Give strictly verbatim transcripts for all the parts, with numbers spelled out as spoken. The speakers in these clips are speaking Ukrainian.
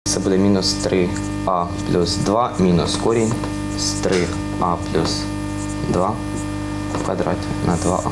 Це буде мінус три а плюс два мінус корінь з три а плюс два в квадраті на два а.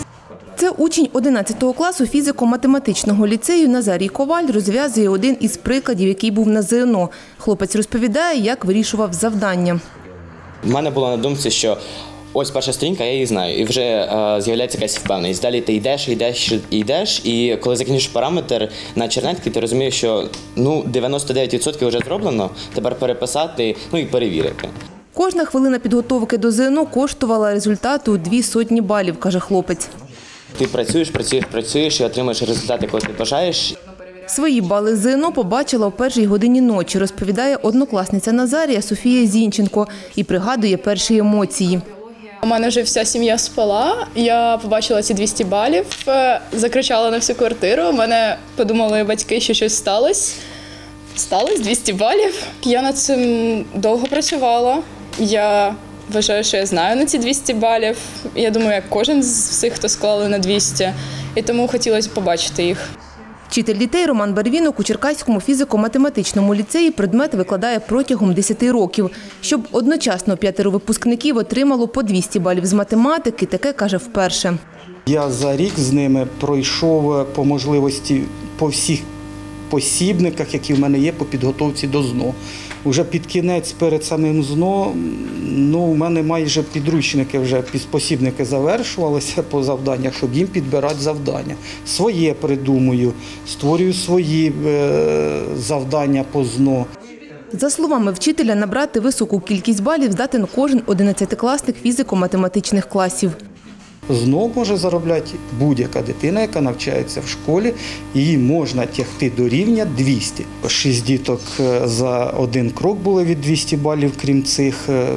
Це учень одинадцятого класу фізико-математичного ліцею Назарій Коваль розв'язує один із прикладів, який був на зе ен о. Хлопець розповідає, як вирішував завдання. У мене було на думці, що ось перша сторінка, я її знаю, і вже е, з'являється якась впевненість. Далі ти йдеш, йдеш, йдеш, і коли закінчиш параметр на чернетки, ти розумієш, що ну, дев'яносто дев'ять відсотків вже зроблено, тепер переписати, ну і перевірити. Кожна хвилина підготовки до зе ен о коштувала результату у дві сотні балів, каже хлопець. Ти працюєш, працюєш, працюєш і отримаєш результат, якого ти бажаєш. Свої бали з зе ен о побачила о першій годині ночі, розповідає однокласниця Назарія Софія Зінченко і пригадує перші емоції. У мене вже вся сім'я спала, я побачила ці двісті балів, закричала на всю квартиру, у мене подумали батьки, що щось сталося. Сталося двісті балів. Я над цим довго працювала, я вважаю, що я знаю на ці двісті балів. Я думаю, як кожен з всіх, хто склали на двісті, і тому хотілося побачити їх. Вчитель дітей Роман Барвінок у Черкаському фізико-математичному ліцеї предмет викладає протягом десяти років. Щоб одночасно п'ятеро випускників отримало по двісті балів з математики, таке каже вперше. Я за рік з ними пройшов по можливості по всіх посібниках, які в мене є по підготовці до зе ен о. Уже під кінець, перед самим зе ен о, ну, у мене майже підручники, вже посібники завершувалися по завданнях, щоб їм підбирати завдання. Своє придумую, створюю свої е, завдання по зе ен о. За словами вчителя, набрати високу кількість балів здатен кожен одинадцятикласник фізико-математичних класів. зе ен о може заробляти будь-яка дитина, яка навчається в школі, її можна тягти до рівня двісті. Шість діток за один крок були від двохсот балів, крім цих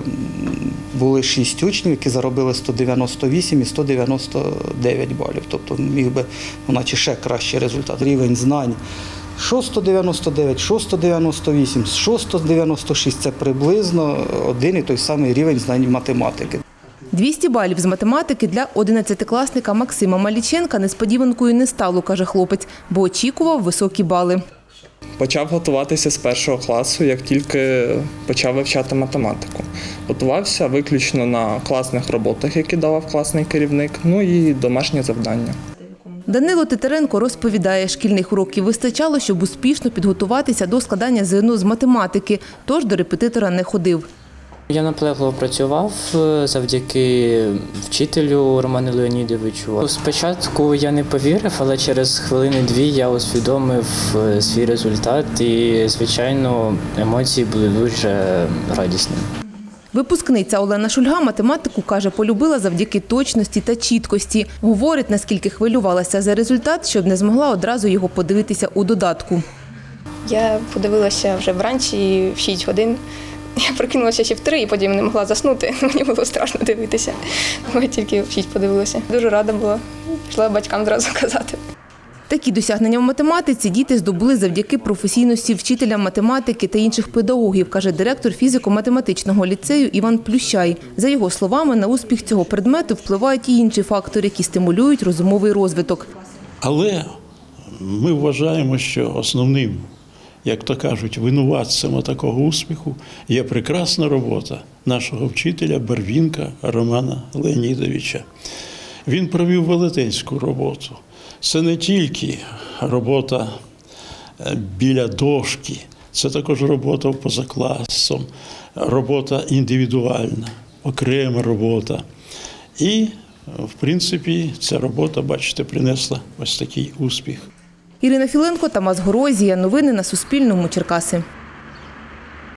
були шість учнів, які заробили сто дев'яносто вісім і сто дев'яносто дев'ять балів. Тобто міг би, ну, наче ще кращий результат. Рівень знань що сто дев'яносто дев'ять, що сто дев'яносто вісім, що сто дев'яносто шість – це приблизно один і той самий рівень знань математики. двісті балів з математики для одинадцятикласника Максима Маліченка несподіванкою не стало, каже хлопець, бо очікував високі бали. Почав готуватися з першого класу, як тільки почав вивчати математику. Готувався виключно на класних роботах, які давав класний керівник, ну і домашні завдання. Данило Титаренко розповідає, шкільних уроків вистачало, щоб успішно підготуватися до складання зе ен о з математики, тож до репетитора не ходив. Я наполегливо працював завдяки вчителю Роману Леонідовичу. Спочатку я не повірив, але через хвилини-дві я усвідомив свій результат і, звичайно, емоції були дуже радісні. Випускниця Олена Шульга математику, каже, полюбила завдяки точності та чіткості. Говорить, наскільки хвилювалася за результат, щоб не змогла одразу його подивитися у додатку. Я подивилася вже вранці в шість годин. Я прокинулася ще в три і потім не могла заснути. Мені було страшно дивитися. Я тільки в шість подивилася. Дуже рада була. Пішла батькам одразу казати. Такі досягнення в математиці діти здобули завдяки професійності вчителя математики та інших педагогів, каже директор фізико-математичного ліцею Іван Плющай. За його словами, на успіх цього предмету впливають і інші фактори, які стимулюють розумовий розвиток. Але ми вважаємо, що основним, як то кажуть, винуватцем такого успіху є прекрасна робота нашого вчителя Барвінка Романа Леонідовича. Він провів велетенську роботу. Це не тільки робота біля дошки, це також робота поза класом, робота індивідуальна, окрема робота. І, в принципі, ця робота, бачите, принесла ось такий успіх. Ірина Філенко, Тамас Горозія. Новини на Суспільному. Черкаси.